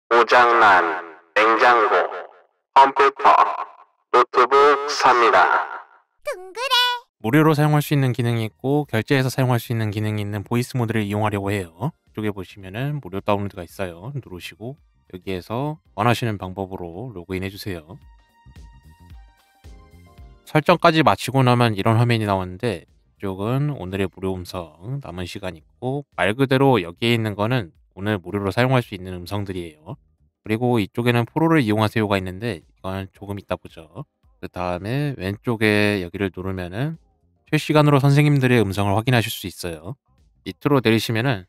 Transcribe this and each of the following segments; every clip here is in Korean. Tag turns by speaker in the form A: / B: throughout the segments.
A: 고장난 냉장고, 컴퓨터, 노트북 삽니다.
B: 무료로 사용할 수 있는 기능이 있고 결제해서 사용할 수 있는 기능이 있는 보이스 모드를 이용하려고 해요. 이쪽에 보시면은 무료 다운로드가 있어요. 누르시고 여기에서 원하시는 방법으로 로그인 해주세요. 설정까지 마치고 나면 이런 화면이 나오는데 이쪽은 오늘의 무료 음성, 남은 시간 있고 말 그대로 여기에 있는 거는 오늘 무료로 사용할 수 있는 음성들이에요. 그리고 이쪽에는 프로를 이용하세요가 있는데 이건 조금 이따 보죠. 그 다음에 왼쪽에 여기를 누르면은 실시간으로 선생님들의 음성을 확인하실 수 있어요. 밑으로 내리시면은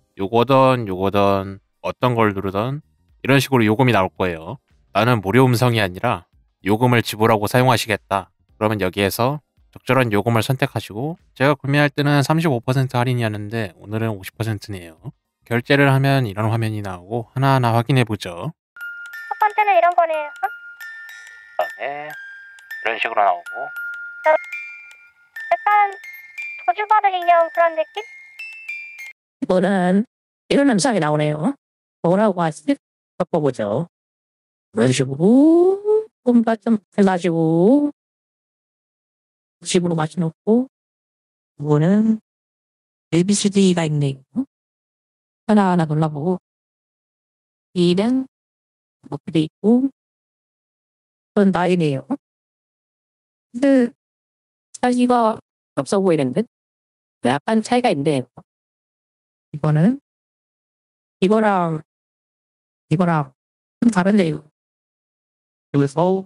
B: 요거던 어떤 걸 누르던 이런 식으로 요금이 나올 거예요. 나는 무료 음성이 아니라 요금을 지불하고 사용하시겠다. 그러면 여기에서 적절한 요금을 선택하시고 제가 구매할 때는 35% 할인이었는데 오늘은 50%네요. 결제를 하면 이런 화면이 나오고 하나하나 확인해보죠.
C: 첫 번째는 이런 거네요.
B: 네, 이런 식으로 나오고
C: 약간 저주받은 인형 그런 느낌?
D: 이거는 이런 현상이 나오네요. 뭐라고 하지? 바꿔보죠. 이런 식으로 뭔가 좀 해가지고 집으로 맞춰놓고 이거는 ABCD가 있네요. 하나하나 골라보고 E는 목표 돼 있고 그건 나이네요. 근데 사이즈가 없어 보이는데 약간 차이가 있네요. 이거는 이거랑 좀 다른데요. 그래서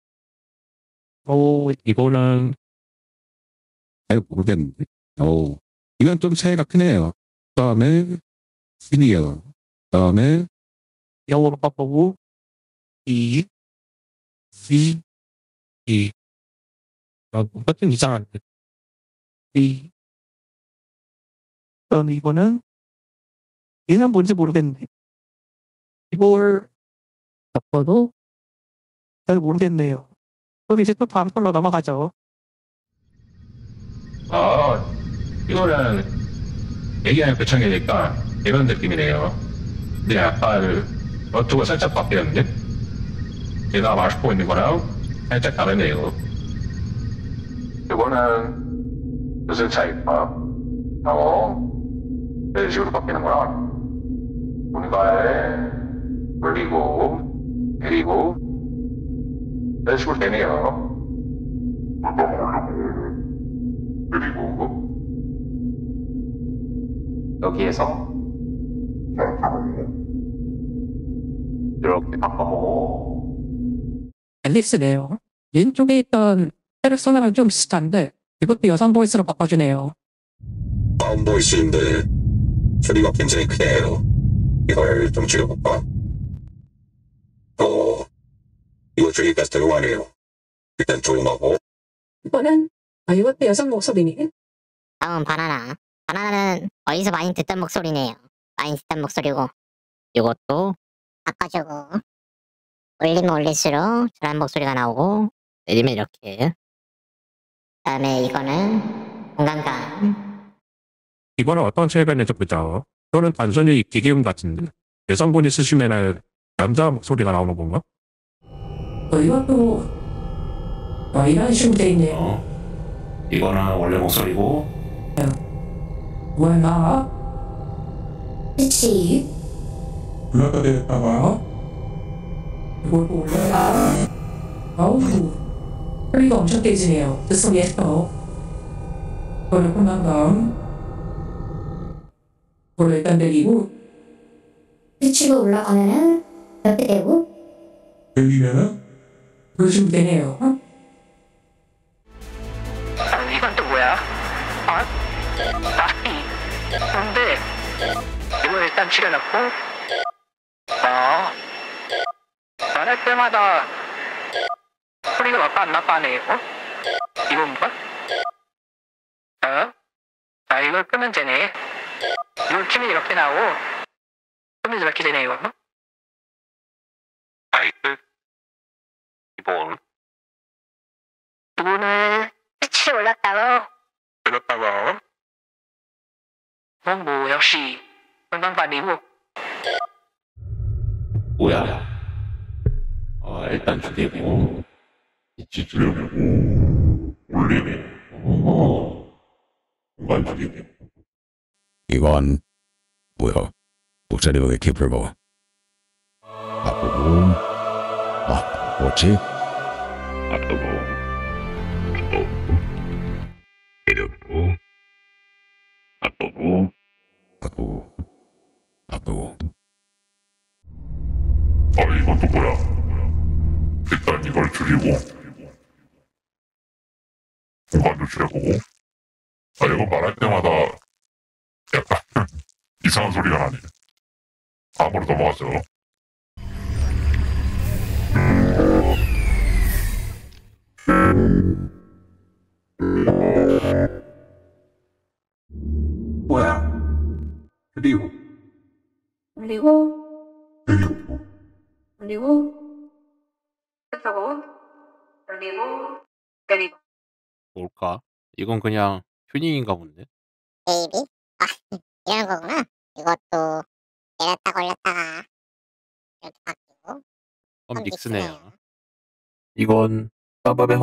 E: 이거는 잘 모르겠는데. 이건 좀 차이가 크네요. 그다음에 C이에요. 그다음에
D: 영어로 바꾸고
E: E, C, E. 뭔가 좀 이상한데.
D: 이 그럼 이거는 얘는 뭔지 모르겠는데 이걸 바꿔도 잘 모르겠네요. 그럼 이제 또 다음 걸로 넘어가죠.
E: 이거는 얘기하는 표창이니까 이런 느낌이네요. 근데 아까를 너트가 살짝 바뀌었는데 제가 마시고 있는 거랑 살짝 다르네요. 이거는 무슨 차이일까? 이런 식으로 바뀌는구나. 뭔가에 물리고 내리고 이런 식으로 되네요. 그리고 여기에서 이렇게 바꿔보고
D: 앨리스네요. 왼쪽에 있던 페르소나랑 좀 비슷한데 이것도 여성 보이스로 바꿔주네요.
E: 다운 보이스인데 소리가 굉장히 크네요. 이걸 좀 줄여볼까? 이거 줄이 베스트로 하네요. 일단 조용하고
D: 이거는 이것도 여성 목소리니?
F: 다음 바나나. 바나나는 어디서 많이 듣던 목소리네요. 많이 듣던 목소리고 이것도 바꿔주고 올리면 올릴수록 저런 목소리가 나오고 내리면 이렇게 그다음에 이거는 공간감.
E: 이거는 어떤 차이가 있는지 보자. 이거는 단순히 기계음 같은데 여성분이 쓰시면은 남자 목소리가 나오는 건가?
D: 이것도 이런 식으로 돼 있네요.
B: 이거는 원래 목소리고
D: 뭐야? 그치?
E: 불러드릴까봐
D: 이걸 올려라. 아우 소리가 엄청 깨지네요. 듣성에서 이거를 공간감 이걸 일단 내리고
C: 미치고 올라가면은 이렇게 되고
E: 들리면은
D: 그러시면 되네요.
G: 이건 또 뭐야? 근데 이거 일단 줄여놓고 말할 때마다 소리가 나빠 안 나빠네. 이건가? 이걸 끄면 되네. 이걸 키면 이렇게 나오고 끄면 이렇게 되네요.
E: 마이크 기본
C: 이거는 빛이 올랐다고
E: 들었다가
G: 뭐 역시 건강관리고
B: 뭐야? 일단 줄이고,
H: 위치 줄여주고, 올리고, 공간 줄이고. 이건, 뭐야? 목소리가 왜 이렇게 붉어? 바쁘고, 뭐지? 바쁘고, 바쁘고. 이건 또 뭐야? 일단 이걸 줄이고, 공간도 줄여보고. 이거 말할 때마다 약간 이상한 소리가 나네. 다음으로 넘어가죠.
E: 뭐야? 그리고
I: 올리고 올리고 펴고 올리고 내리고.
B: 뭘까? 이건 그냥 튜닝인가 본데?
F: 베이비? 이런 거구나. 이것도 내렸다가 올렸다가 이렇게 바뀌고.
B: 믹스네요. 이건 빠밥의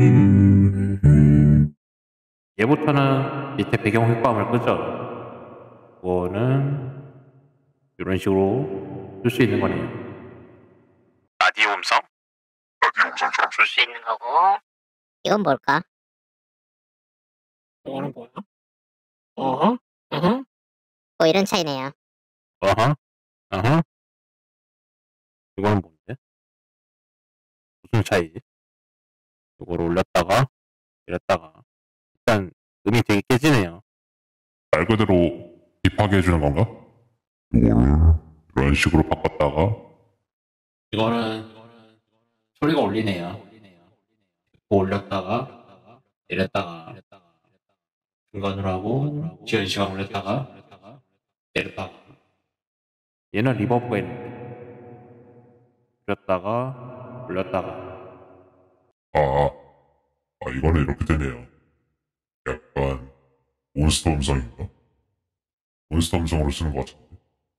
B: 화음. 얘부터는 밑에 배경 효과음을 끄죠. 그거는 이런 식으로 쓸 수 있는 거네요.
A: 라디오 음성?
F: 음성처럼 쓸 수 있는 거고. 이건 뭘까?
B: 이거는 뭐야?
F: 뭐 이런 차이네요.
B: 이거는 뭔데? 무슨 차이지? 이걸 올렸다가 내렸다가 일단 음이 되게 깨지네요.
H: 말 그대로 딥하게 해주는 건가? 이런 식으로 바꿨다가
B: 이거는 소리가 올리네요. 올렸다가 내렸다가 중간으로 하고 지연 시간 올렸다가 내렸다가 얘는 리버브가 있는데 올렸다가 올렸다가
H: 이거는 이렇게 되네요. 약간 몬스터 음성인가? 몬스터 음성으로 쓰는 것 같은데.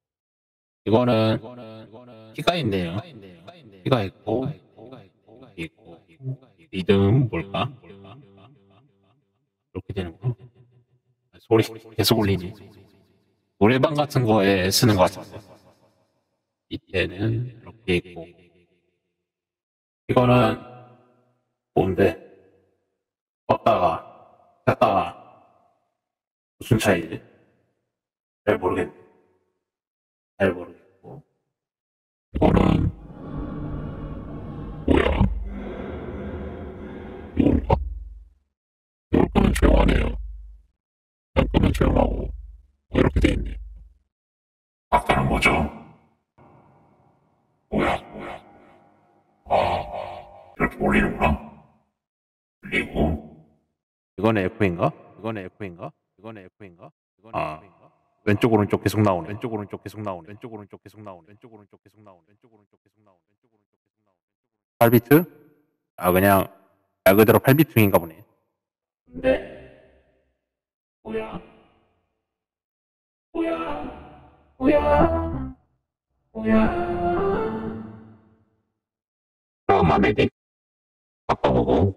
B: 이거는 키가 있네요. 키가 있고 리듬 뭘까? 이렇게 되는구나. 소리 계속 울리니 노래방 같은 거에 쓰는 것 같은데 이때는 이렇게 있고 이거는 뭔데? 껐다가 켰다가 무슨 차이지? 잘 모르겠네. 잘 모르겠고
H: 이거는 뭐야? 이걸까? 이걸 끄면 조용하네요. 안 끄면 조용하고 이렇게 돼 있네. 바꾸는 거죠? 뭐야? 이렇게 올리는구나. 그리고
B: 이거는 F인가? 왼쪽 오른쪽 계속 나오네. 왼쪽 오른쪽 계속 나오네. 8비트? 그냥 말 그대로 8비트인가 보네. 네. 뭐야?
H: 마음에 들 바꿔보고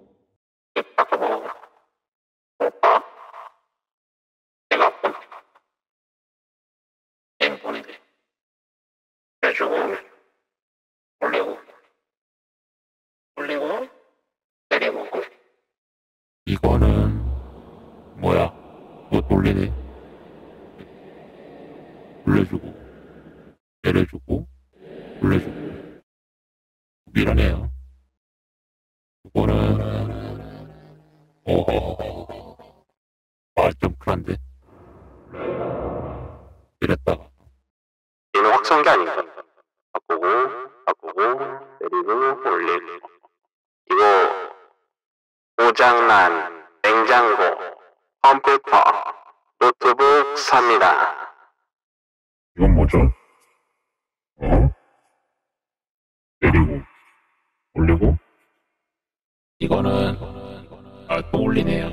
A: 해주고 올리고 내리고.
B: 이거는 뭐야? 뭐 돌리네. 올려주고 내려주고 올려주고 밀어내요. 이거는 좀 그런데 이랬다가
A: 얘는 확성기 아닌가? 바꾸고 내리고 올리고. 이거 고장난 냉장고, 컴퓨터, 노트북 삽니다.
H: 이건 뭐죠? 내리고 올리고
B: 이거는 또 올리네요.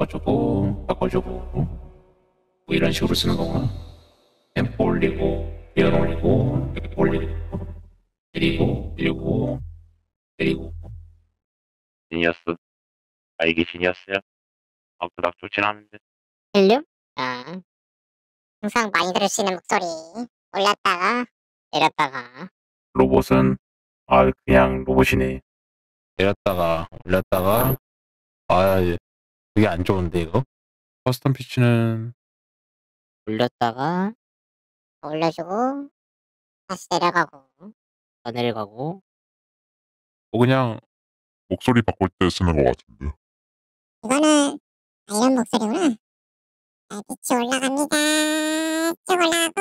B: 바꿔주고 바꿔주고 뭐 이런 식으로 쓰는 거구나. 템포 올리고 밀어 올리고 올리고 내리고 밀고 내리고. 지니어스. 아, 이게 지니어스야? 아무튼 나 좋진 않은데.
C: 볼륨? 아, 항상 많이 들을 수 있는 목소리. 올렸다가 내렸다가.
B: 로봇은 그냥 로봇이네. 내렸다가 올렸다가 그게 안 좋은데 이거. 커스텀 피치는
C: 올렸다가 올려주고 다시 내려가고
B: 더 내려가고.
H: 그냥 목소리 바꿀 때 쓰는 것 같은데.
C: 이거는 이런 목소리구나. 빛이 올라갑니다. 쭉 올라가고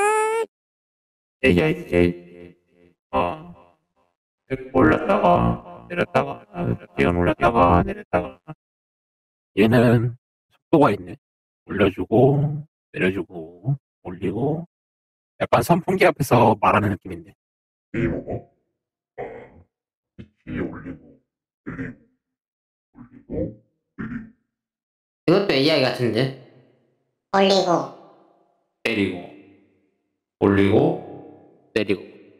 B: 올렸다가 내렸다가 이건 올렸다가 내렸다가. 얘는 속도가 있네. 올려주고 내려주고 올리고. 약간 선풍기 앞에서 말하는 느낌인데.
H: 게이머가 빛이 올리고 내리고 올리고 내리고.
B: 이것도 AI 같은데.
C: 올리고
B: 때리고 올리고 내리고.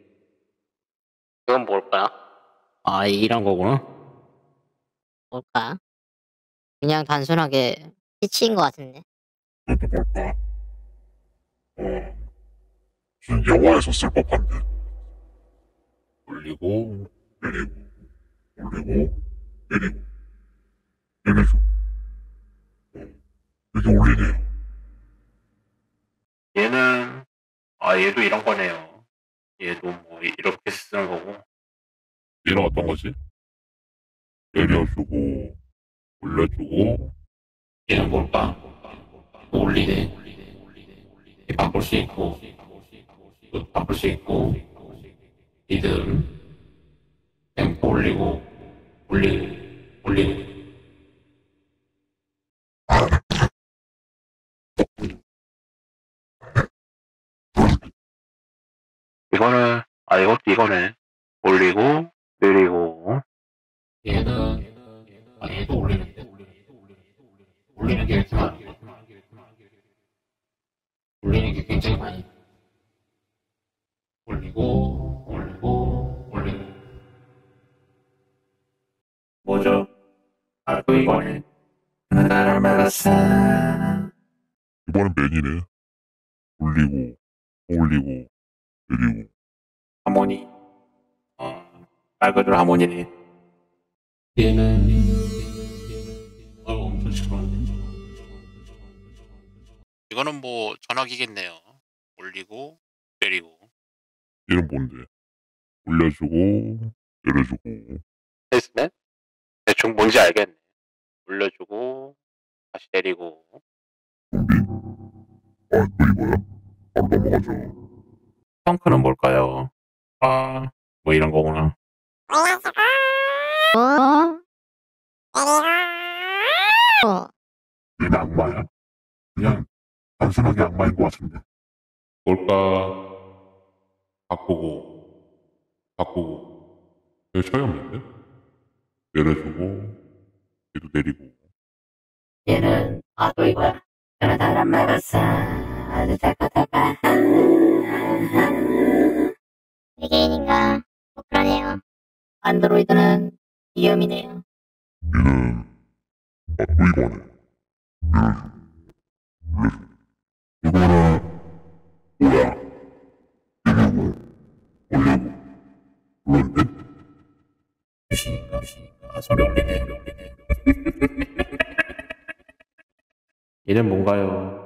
B: 이건 뭘까? 이런 거구나.
C: 뭘까? 그냥 단순하게 빛인 것 같은데.
H: 이것도 뭘까? 무슨 영화에서 쓸 법한데. 올리고 내리고 올리고 내리고 내려줘. 이게 올리네요.
B: 얘는 얘도 이런 거네요. 얘도 뭐 이렇게 쓰는 거고.
H: 얘는 어떤 거지? 내려주고 올려주고.
B: 얘는 뭘까? 올리네. 바꿀 수 있고 이것도 바꿀 수 있고. 리듬 템포 올리고 올리고. 이거는 이것도 이거네. 올리고 내리고. 얘도 올리는데. 올리는 게 이렇게 많아. 올리는 게 굉장히 많이. 올리고 뭐죠? 또 이거네.
H: 이번엔 맨이네. 올리고 올리고 내리고.
B: 하모니. 말 그대로 하모니네. 얘는 엄청 시끄러운데. 이거는 뭐 전화기겠네요. 올리고 내리고.
H: 얘는 뭔데? 올려주고 내려주고.
B: 했으면 대충 뭔지 알겠네. 올려주고 다시 내리고.
H: 좀비? 또 이거야? 바로 넘어가자.
B: 펑크는 뭘까요? 뭐 이런 거구나.
H: 얘는 악마야? 그냥 단순하게 악마인 것 같은데.
B: 뭘까? 바꾸고.
H: 별 차이 없는데? 내려주고 얘도 내리고.
C: 얘는 또 이거야. 그러다란 말았어. 외계인인가? 뭐 그러네요. 안드로이드는 위험이네요.
H: 얘는 또 이거네. 내려주고 올려주고. 이거는 뭐야? 내리고 올리고. 그런데?
B: 소리 올리네. 얘는 뭔가요?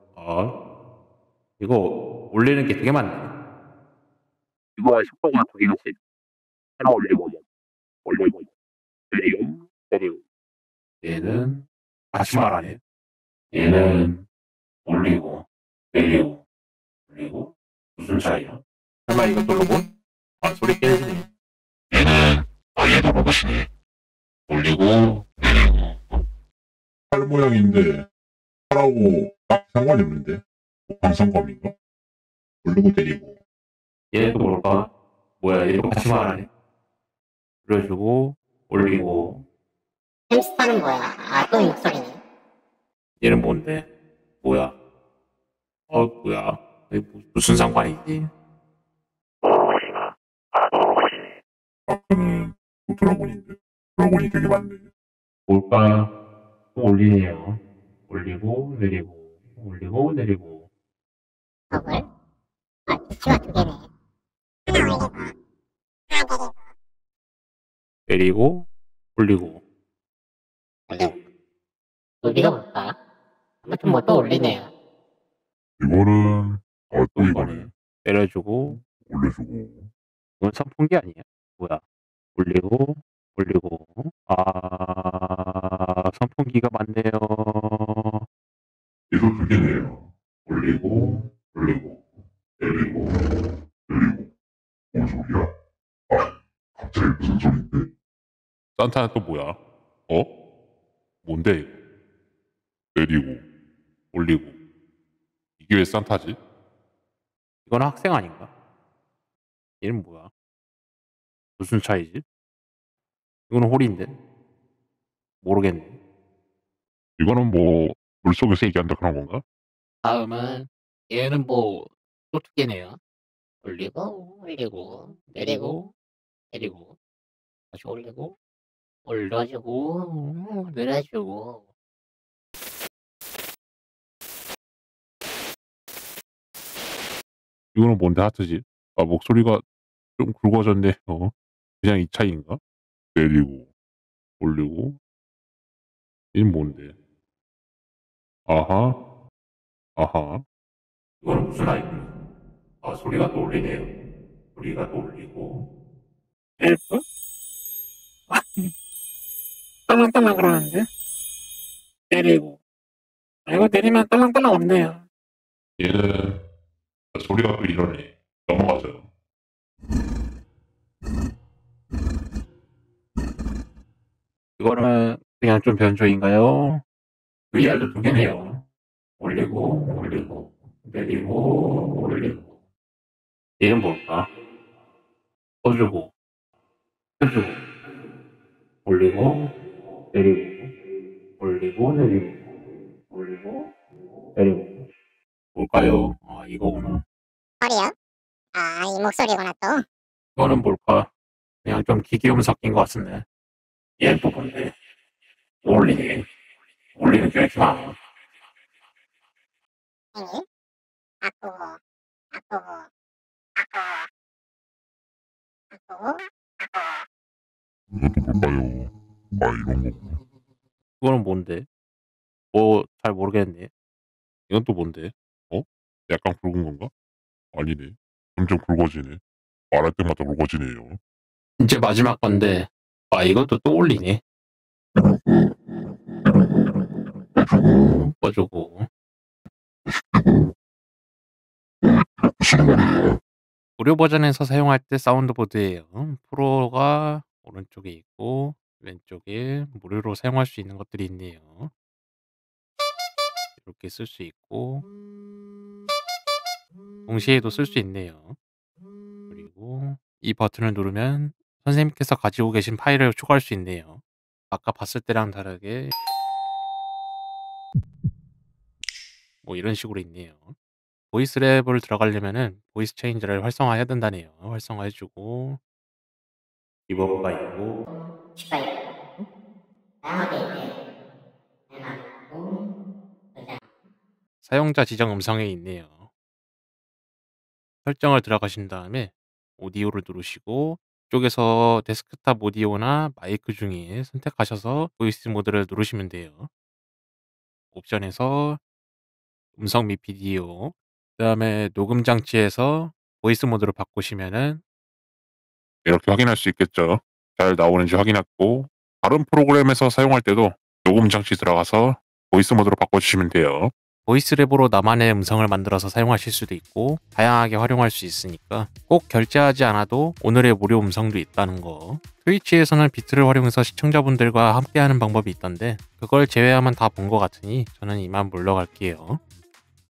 B: 이거 올리는 게 되게 많네. 이거 속도가 두 개씩 하나 올리고 내리고. 얘는 다시 말하네. 얘는 올리고 내리고 무슨 차이야? 설마 이것도 로봇? 소리 깨지네.
H: 얘도 로봇이네. 올리고 내리고. 팔 모양인데 팔하고 딱 상관이 없는데? 반상검인가? 올리고 내리고.
B: 얘도 뭘까? 뭐야, 얘도 같이 말하네. 그래가지고 올리고.
C: 햄스터는 뭐야? 또 목소리네.
B: 얘는 뭔데? 뭐야? 뭐야? 이게 무슨 상관이지?
H: 저는 또 드라곤인데. 드라곤이 되게 많네.
B: 뭘까? 또 올리네요. 올리고 내리고 올리고 내리고.
C: 버블? 아, 키가 2개네.
B: 내리고 올리고.
C: 여기가 뭘까? 아무튼 뭐 또 올리네요.
H: 이거는 또 이거네.
B: 내려주고
H: 올려주고.
B: 이건 선풍기 아니야? 뭐야? 올리고 올리고. 아, 선풍기가 많네요.
H: 얘도 2개네요. 올리고 올리고 내리고 내리고. 뭔 소리야? 아, 갑자기 무슨 소린데?
A: 산타는 또 뭐야? 뭔데 이거?
H: 내리고
A: 올리고. 이게 왜 산타지?
B: 이건 학생 아닌가? 얘는 뭐야? 무슨 차이지? 이거는 홀인데? 모르겠네.
A: 이거는 뭐 물속에서 얘기한다 그런 건가?
C: 다음은 얘는 뭐 또 2개네요. 올리고 올리고 내리고 내리고 다시 올리고 올려주고 내려주고.
A: 이거는 뭔데 하트지? 아, 목소리가 좀 굵어졌네. 그냥 이 차이인가? 내리고 올리고. 이건 뭔데? 아하 아하.
B: 이거는 무슨 아이고? 아, 소리가 또 울리네요. 소리가 또 울리고.
G: 엘프? 떨렁떨렁 그러는데? 내리고. 아, 이거 내리면 떨렁떨렁 없네요.
A: 얘는 소리가 또 이러네. 넘어가죠.
B: 이거는 그냥 좀 변조인가요? VR도 2개네요. 올리고 올리고 내리고 올리고. 얘는 뭘까? 떠주고 펴주고 올리고 내리고 올리고 내리고 올리고 내리고. 뭘까요? 아, 이거구나.
C: 허리요? 아, 이 목소리구나 또.
B: 이거는 뭘까? 그냥 좀 기계음 섞인 것 같은데. 얘는 또 뭔데? 올리는 게 이렇게 많아.
C: 형님? 아프고 아프고 아프고 아프고
H: 이것도 뭘까요? 아, 이런 거구나.
B: 그거는 뭔데? 뭐 잘 모르겠네.
A: 이건 또 뭔데? 약간 굵은 건가? 아니네. 점점 굵어지네. 말할 때마다 굵어지네요.
B: 이제 마지막 건데. 아, 이것도 또 올리네. 꺼주고. 무료 버전에서 사용할 때 사운드보드예요. 프로가 오른쪽에 있고 왼쪽에 무료로 사용할 수 있는 것들이 있네요. 이렇게 쓸 수 있고 동시에도 쓸 수 있네요. 그리고 이 버튼을 누르면 선생님께서 가지고 계신 파일을 추가할 수 있네요. 아까 봤을 때랑 다르게 뭐 이런 식으로 있네요. 보이스 랩을 들어가려면은 보이스 체인저를 활성화해야 된다네요. 활성화해주고 리버브가 있고
C: 치과 있고 다양하게 있네. 해놨고
B: 사용자 지정 음성에 있네요. 설정을 들어가신 다음에 오디오를 누르시고 이쪽에서 데스크탑 오디오나 마이크 중에 선택하셔서 보이스 모드를 누르시면 돼요. 옵션에서 음성 및 비디오, 그 다음에 녹음 장치에서 보이스 모드로 바꾸시면은
A: 이렇게 확인할 수 있겠죠. 잘 나오는지 확인하고 다른 프로그램에서 사용할 때도 녹음 장치 들어가서 보이스 모드로 바꿔주시면 돼요.
B: 보이스 랩으로 나만의 음성을 만들어서 사용하실 수도 있고 다양하게 활용할 수 있으니까 꼭 결제하지 않아도 오늘의 무료 음성도 있다는 거. 트위치에서는 비트를 활용해서 시청자분들과 함께하는 방법이 있던데 그걸 제외하면 다 본 것 같으니 저는 이만 물러갈게요.